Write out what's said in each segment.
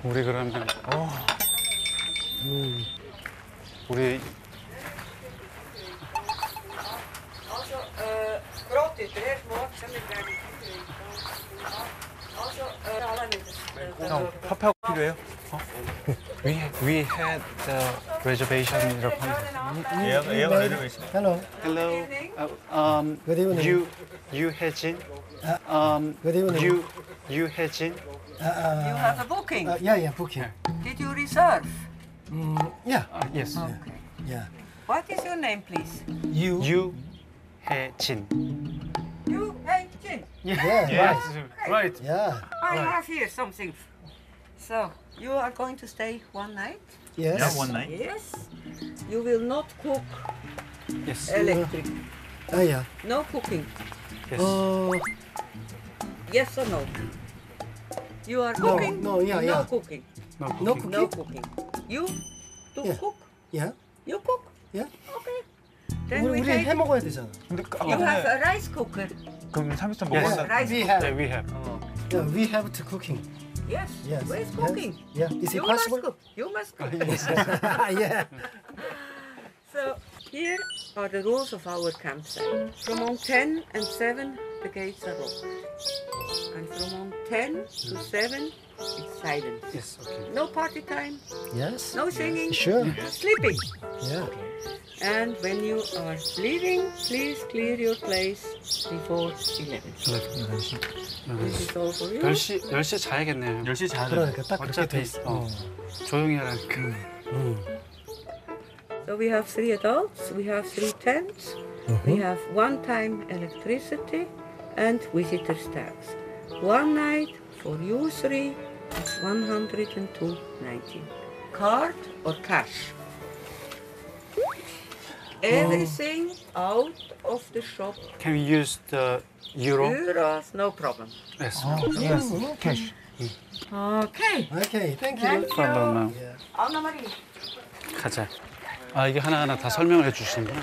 우리 그러면 우리 Also, brood is er morgen met mijn Also, alle met 형 파파고 필요해요? we had the reservation이라고 하는데. 예약 레저베이션. Hello. Hello. Good evening. 유혜진. Good evening. 유혜진. You have a booking. Yeah, booking. Did you reserve? Yeah. Yes. Yeah. What is your name, please? You. 유혜진. You, hey, Jin. Yeah. Right. Yeah. I have here something. So, you are going to stay one night? Yes. Yeah, one night. Yes. You will not cook Yes. electric. Yeah. No cooking. Yes. Yes or no? You are No, cooking? no, yeah, No yeah. cooking. No No cooking. No cooking? cooking. You to Yeah. cook? Yeah. You cook? Yeah. Okay. Then we 우리 take. 해 먹어야 되잖아. 근데 You have 아까 a rice cooker. 그럼 30점 Yes. 먹었나? Rice We cooker. have. Yeah, we have. Yeah, we have to cooking. Yes. Yes. Where's yes. cooking? Yeah. Is it You possible? must cook. You must cook. Yeah. So here are the rules of our campsite. From on 10 and 7, the gates are locked. And from on 10 to 7, it's silence. Yes. Okay. No party time, Yes. no singing, Sure. sleeping. Yeah. And when you are leaving, please clear your place before 11. This is all for you. 10시 자야겠네요. 10시 자야 돼. 그러니까 딱 그렇게 돼 어차피 있어. 조용히 하라니까. So we have 3 adults, we have 3 tents, we have one-time electricity and visitors tax. One night for you 3 is 102.19. Card or cash? Everything out of the shop. Can we use the euro? Euros, no problem. Yes. Yes. Cash. Okay. Okay. Thank Thank you. Problem. Yeah. Anna Marie. 가자. 아 이게 하나하나 다 설명을 해주시는구나.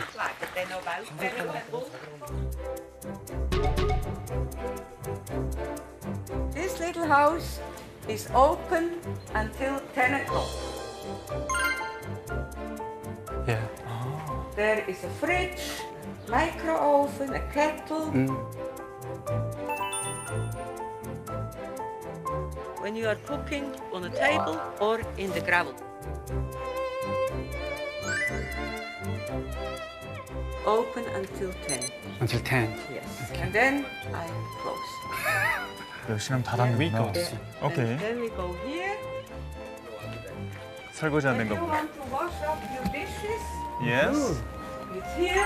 This little house is open until 10 o'clock. 예. There is a fridge, micro oven, a kettle. When you are cooking on a table or in the gravel. Open until 10. Until 10. Yes. And then I close. 10시면 닫았는구나. Yeah. 오케이. And then we go here. 설거지 안 When 된가 you 보다. want to wash up your dishes, Yes. it's here.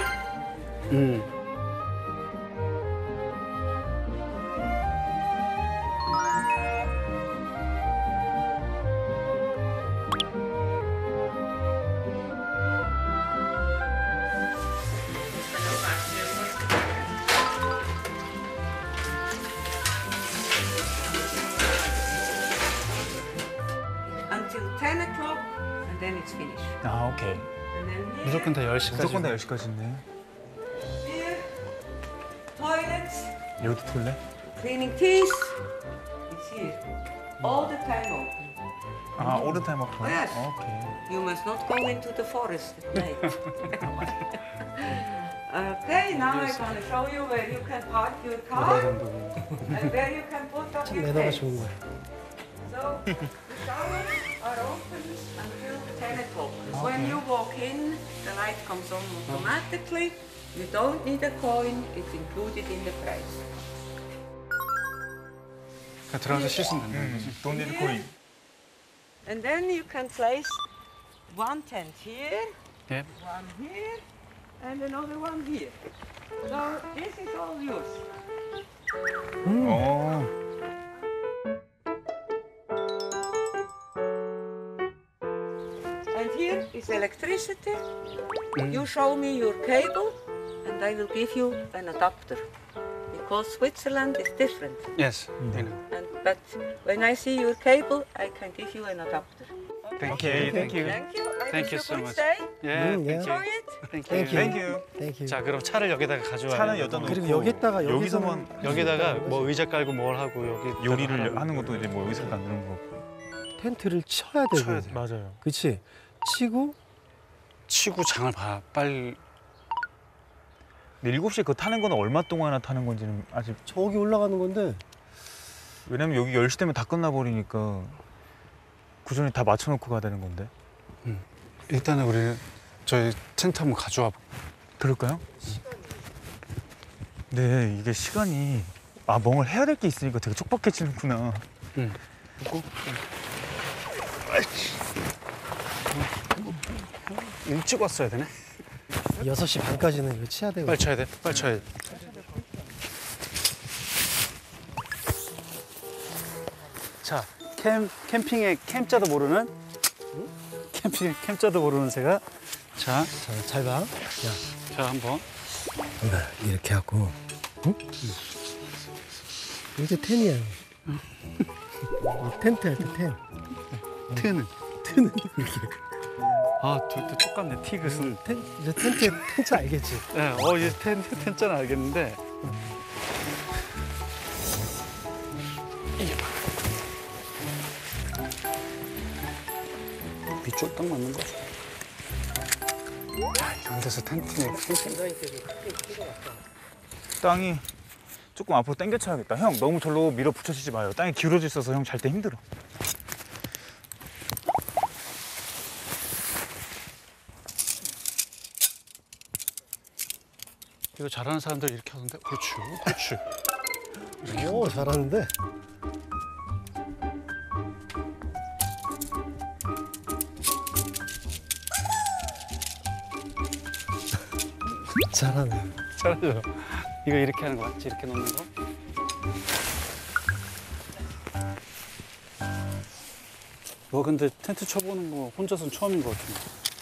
Until 10 o'clock, and then it's finished. 아, 오케이. And then here, 무조건 다 10시까지. 무조건 다 10시까지 있네. here, toilets, 여기도 톨래? cleaning teeth. It's here. All the time open. 아, 오른타임 워크. Yes. 오케이. You must not go into the forest at night. Okay, now I'm gonna show you where you can park your car and where you can put up your 매너가 tents. 좋은 거야. So the showers are open until 10 o'clock. When you walk in, the light comes on automatically. You don't need a coin, it's included in the price. 그러니까 들어가서 씻으면 된다는 거지. Don't need coin. And then you can place one tent here, 예. one here, and another one here. So this is all yours. 오. And here is electricity. You show me your cable, and I will give you an adapter. Because Switzerland is different. Yes. You know. But when I see your cable, I can give you an adapter. 오케이, thank you. Thank you. I Thank wish you you so good much. stay. 예. yeah. Enjoy it. Thank Thank you. Thank you. Thank you. 자, 그럼 차를 여기다가 가져와야 차는 돼요. 여기다 놓고 그리고 여기다가 여기서만 여기다가 뭐 의자 깔고 뭘 하고 여기 요리를 하는 것도 이제 뭐 여기서 만드는 거고. 텐트를 쳐야 되고. 쳐야 돼. 맞아요. 그치? 치고 치고 장을 봐. 빨리. 근데 7시에 그거 타는 건 얼마 동안이나 타는 건지는 아직. 저기 올라가는 건데. 왜냐면 여기 10시 되면 다 끝나버리니까 그 전에 다 맞춰놓고 가야 되는 건데. 일단은 우리 저희 텐트 한번 가져와. 그럴까요? 네, 이게 시간이 뭘 해야 될 게 있으니까 되게 촉박해지는구나. 응. 그리고 일찍 왔어야 되네. 6시 반까지는 이거 치야 되고. 빨리 쳐야 돼. 빨리 쳐야 돼. 자, 캠핑의 캠자도 모르는 캠자도 모르는 새가 자, 자, 잘 봐. 야, 자 한번 이렇게 하고. 응? 이게 텐이야. 이 텐트 할 때 텐. 트는 이렇게. 아, 둘 다 똑같네. 티그슨. 이제 텐트 알겠지? 네, 이제 텐자는 알겠는데. 이게 봐. 밑줄 딱 맞는 거지. 야, 이런 데서 텐트네. 땅이 조금 앞으로 당겨 쳐야겠다. 형, 너무 절로 밀어붙여지지 마요. 땅이 기울어져 있어서 형 잘 때 힘들어. 이거 잘하는 사람들 이렇게 하던데. 그렇지, 그렇지. 오, 잘하는데? 잘하네. 잘하죠. 이거 이렇게 하는 거 맞지? 이렇게 놓는 거. 근데 텐트 쳐보는 거 혼자서는 처음인 것 같은데.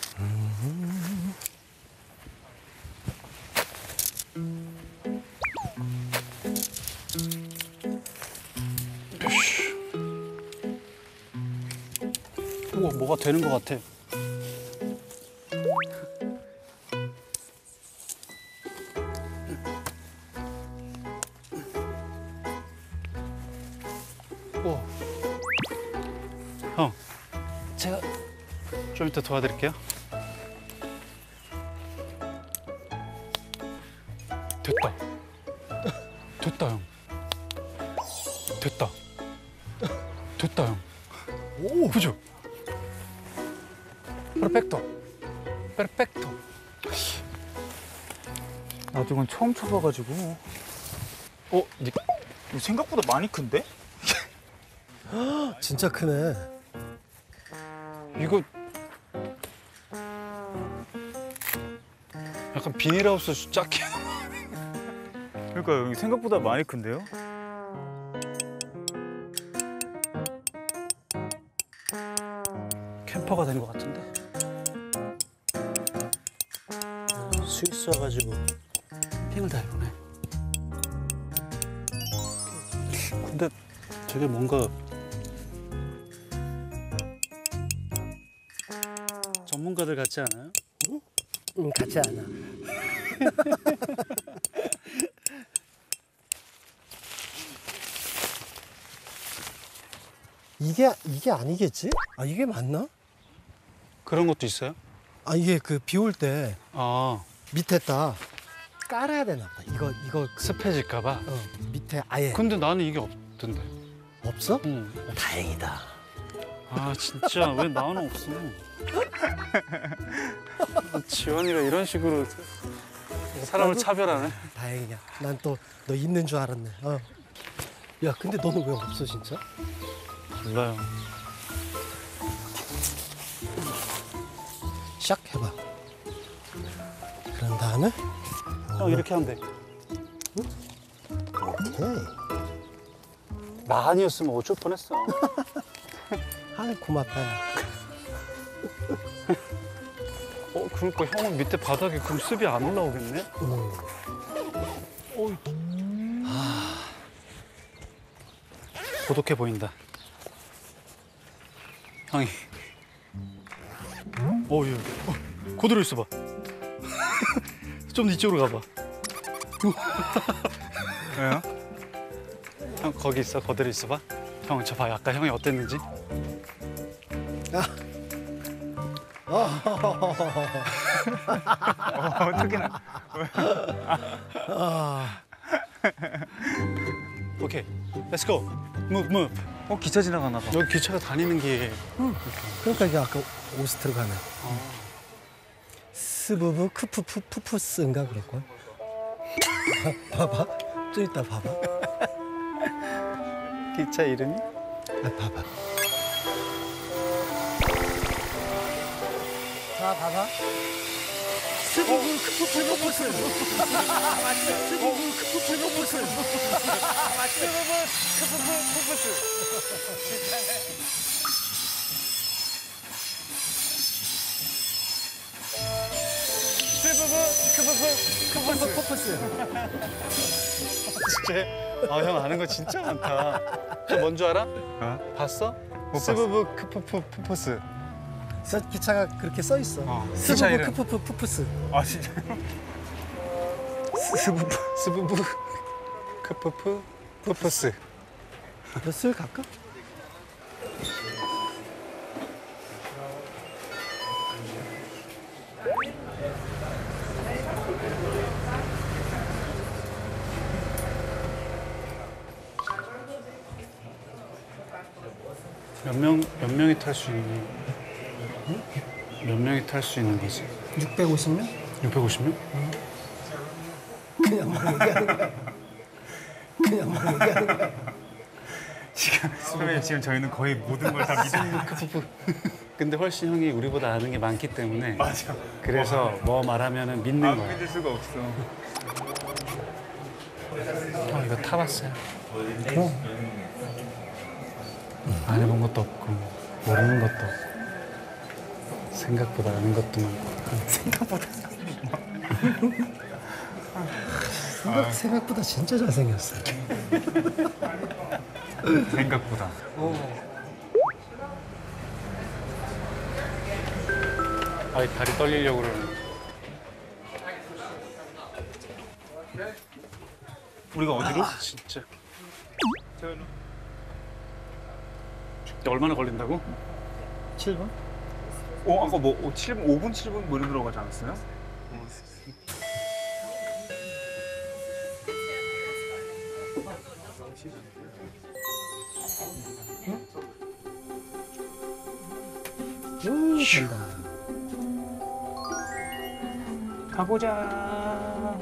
우와, 뭐가 되는 것 같아. 우와. 형, 제가 좀 이따 도와드릴게요. 됐다. 됐다, 형. 됐다. 됐다, 형. 오, 그죠? 퍼펙토. 퍼펙토. 나도 이건 처음 쳐봐가지고. 이거 생각보다 많이 큰데? 진짜 크네. 이거 약간 비닐하우스 작게. 그러니까 여기 생각보다 많이 큰데요? 캠퍼가 된 것 같은데. 스위스 와가지고 캠핑을 다 해보네. 근데 되게 뭔가 전문가들 같지 않아요? 같지 않아. 이게 아니겠지? 아, 이게 맞나? 그런 것도 있어요? 아, 이게 그 비 올 때 아, 밑에다 깔아야 되나 보다. 이거 습해질까봐. 밑에 아예 근데 나는 이게 없던데. 없어? 응. 다행이다. 아, 진짜 왜 나는 없어? 지원이가 이런 식으로 사람을 차별하네. 다행이야. 난 또 너 있는 줄 알았네. 야, 근데 너는 왜 없어 진짜? 몰라요. 샥 해봐. 그런 다음에 형 이렇게 하면 돼. 오케이. 나 아니었으면 어쩔 뻔했어. 아, 고맙다. 그러니까 형은 밑에 바닥에 그럼 습이 안 올라오겠네? 고독해 보인다. 형이. 야. 그대로 있어봐. 좀 이쪽으로 가봐. 왜요? 형 거기 있어. 그대로 있어봐. 형 저 봐. 아까 형이 어땠는지. 어떻게 나? 오케이, let's go. Move, move. 기차 지나가나 봐. 여기 기차가 다니는 게 그러니까 이게 아까 오스트로 가네. 스부부 크푸푸 푸푸스인가 그럴걸? 봐봐. 좀 이따 봐봐. 기차 이름이? 봐봐. 자, 봐봐. 스부부 크푸푸 푸푸스. 스부부 크푸푸 푸푸스. 크푸푸 푸푸스. 진짜? 형 아는 거 진짜 많다. 저 뭔 줄 알아? 봤어? 못 스부부 크푸푸 푸푸스. 기차가 그렇게 써 있어. 기차 스부부 이름. 크푸푸 푸푸스. 아 진짜. 스부부 크푸푸 푸푸스. 몇을 갈까? 몇 명이 탈 수 있니? 몇 명이 탈 수 있는 거지? 650명? 650명? 그냥 막 얘기하는 거야. 그냥 막 얘기하는 거야. 지금 저희는 거의 모든 걸 다 믿는 크푸푸. 근데 훨씬 형이 우리보다 아는 게 많기 때문에 맞아. 그래서 뭐 말하면은 믿는 거야. 믿을 수가 없어. 이거 타봤어요. 안 해본 것도 없고 모르는 것도 없고 생각보다 아는 것도 많고 생각보다 진짜 잘생겼어. 생각보다. 아이 다리 떨리려고 그러네. 우리가 어디로? 진짜. 얼마나 걸린다고? 7번? 아까 뭐 7분, 5분, 7분 뭐 이런 들어가지 않았어요? 간다. 가보자.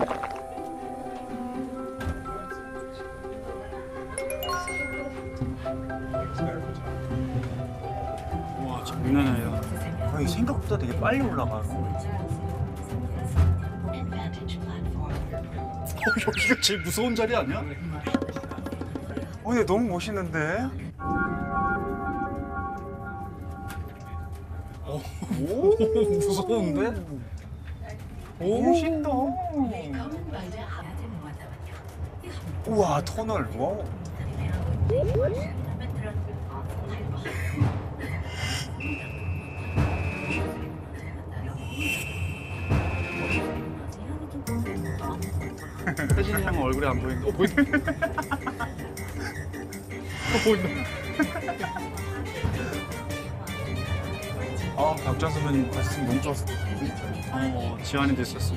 와 장난 아니야. 아니, 생각보다 되게 빨리 올라가. 여기가 제일 무서운 자리 아니야? 근데 너무 멋있는데? 오, 무서운데? 멋있다. 우와, 터널. 와. 혜진이 형 얼굴이 안 보이는데. 보이네. 보인다. 박전 선배님 말씀 너무 좋았어. 지환이도 있었어.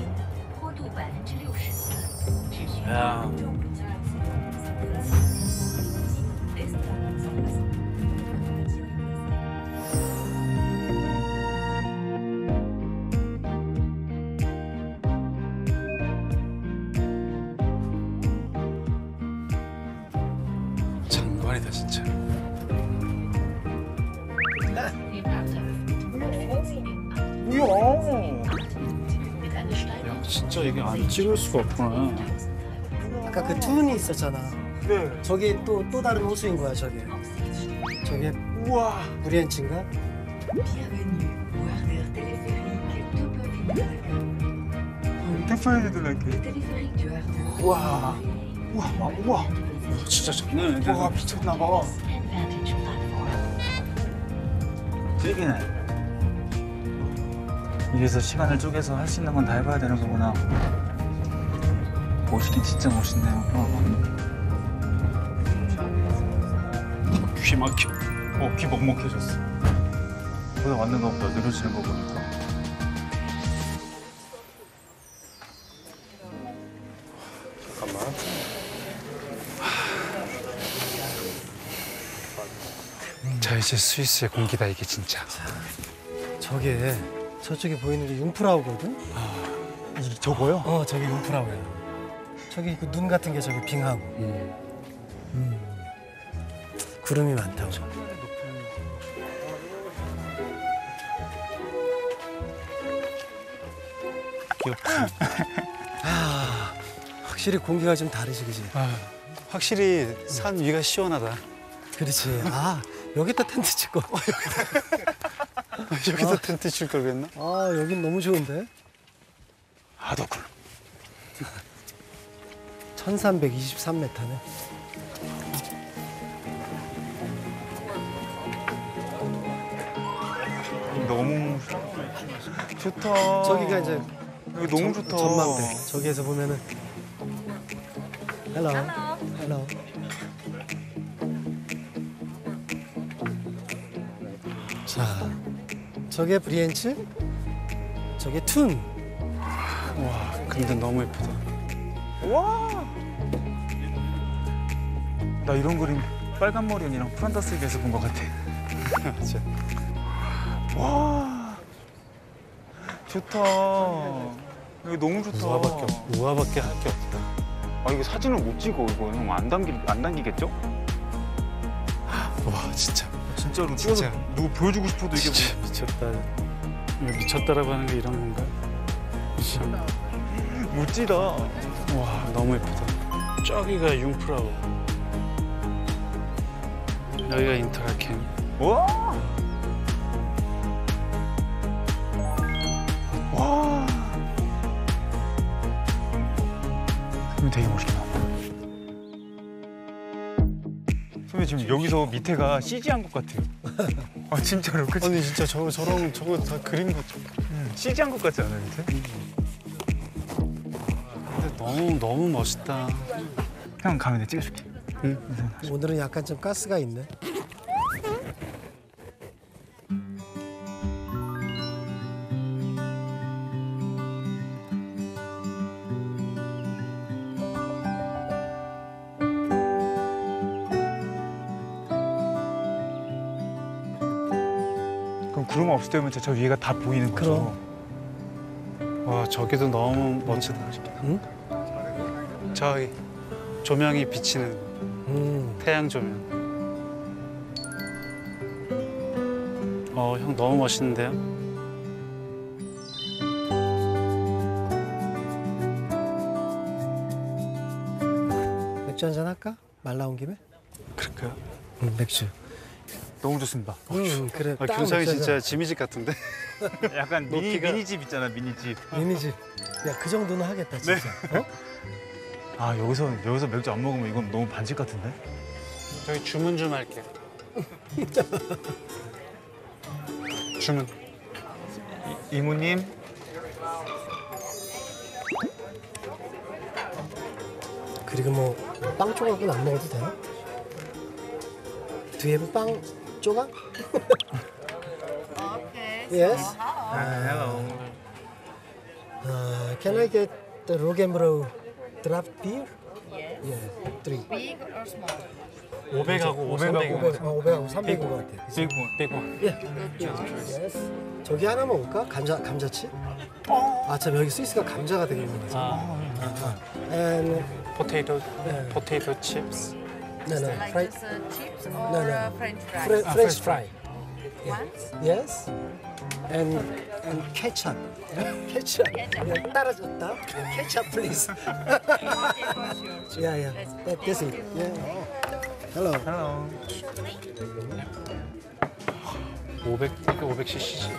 야. 장관이다 진짜. 뭐야? 야 진짜 이게 안 찍을 수가 없구나. 아까 그 툰이 있었잖아. 네. 저게 또 다른 호수인 거야, 저게. 저게 우와. 브리엔치인가? 테파이드 이렇게. 우와. 우와. 우와. 진짜 장난 아니야. 와, 미쳤나 봐. 되게네. 이래서 시간을 쪼개서 할 수 있는 건 다 해봐야 되는 거구나. 멋있긴 진짜 멋있네요. 귀 막혀. 귀 먹먹해졌어. 보다 맞는 것보다 느려지는 거 보니까. 잠깐만. 자 이제 스위스의 공기다 이게 진짜. 저쪽에 보이는 게 융프라우거든? 저거요? 저게 융프라우야. 저기 그 눈 같은 게 저기 빙하고. 구름이 많다고. 귀엽다. 확실히 공기가 좀 다르지, 그지? 확실히 산 위가 시원하다. 그렇지. 여기다 텐트 칠 거. 여기서 텐트 칠 걸 그랬나? 여긴 너무 좋은데? 하더군. 1323m네. 너무 좋다. 저기가 이제 여기 너무 좋다. 전망대. 저기에서 보면은 헬로. 헬로. 자, 저게 브리엔츠, 저게 툰. 와 근데 너무 예쁘다. 와. 나 이런 그림 빨간 머리 언니랑 프란다스에서 본 것 같아. 맞아. 와. 좋다. 여기 너무 좋다. 우아밖에 할 게 없다. 이거 사진을 못 찍어. 이거 형 안 당기겠죠? 와 진짜. 진짜로 진짜. 찍어서 누구 보여주고 싶어도 이게 진짜 미쳤다. 이거 미쳤다라고 하는 게 이런 건가? 참. 멋지다. 와 너무 예쁘다. 저기가 융프라우. 여기가 인터라켄. 와. 와. 선배 되게 멋있게 나왔다. 선배 지금 여기서 밑에가 CG한 것 같아요. 진짜로. 그치? 아니 진짜 저거 다 그림 같아. CG한 것 같지 않아요, 밑에? 근데 너무 멋있다. 형 가면 내가 찍어줄게. 오늘은 약간 좀 가스가 있네. 그럼 구름 없을 때면 저 위에가 다 보이는 거죠? 와 저기도 너무 멋지다. 응? 저기 조명이 비치는 태양 조명. 형 너무 멋있는데요? 맥주 한잔 할까? 말 나온 김에? 그럴까요? 맥주. 너무 좋습니다. 그래. 딱 균상이 맥주 진짜 한잔. 지미집 같은데? 약간 높이가- 미니집 있잖아, 미니집. 미니집. 야, 그 정도는 하겠다, 진짜. 여기서 맥주 안 먹으면 이건 너무 반칙 같은데? 저기 주문 좀 할게. 주문. 이모님. 그리고 뭐 빵 조각은 안 먹어도 되나? 뒤에 빵 조각? Yes. Hello. Can I get the Rogenbrow draft beer? Yeah, 3. Big or small? 500하고 500하고 500하고 300인 것 같아. Big one. 빅원. Yes. 저기 하나 먹을까? 감자칩? 참 여기 스위스가 감자가 되게 유명해서. And 포테이토 칩스. no, Like fried, just chips or No, no. French fries? French fry. Once? Yes. And ketchup. ketchup. Yeah, 따라줬다. Ketchup, please. Okay, for sure. Yeah. That's it. Yeah. Hello. Hello. 500ccc.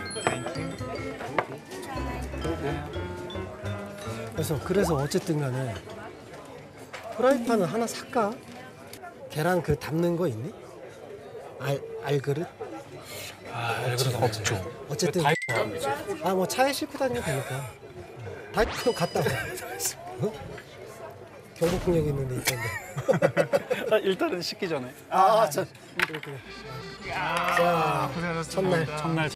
그래서 어쨌든 간에 프라이팬은 하나 살까? 계란 그 담는 거 있니? 알그릇? 알그릇 없죠. 어쨌든 뭐 차에 싣고 다니면 되니까 다 그럼 갖다 봐. 어? 경복궁역에 있는데 있던데. 일단은 식기 전에. 그래. 자, 고생하셨습니다. 첫날. 첫날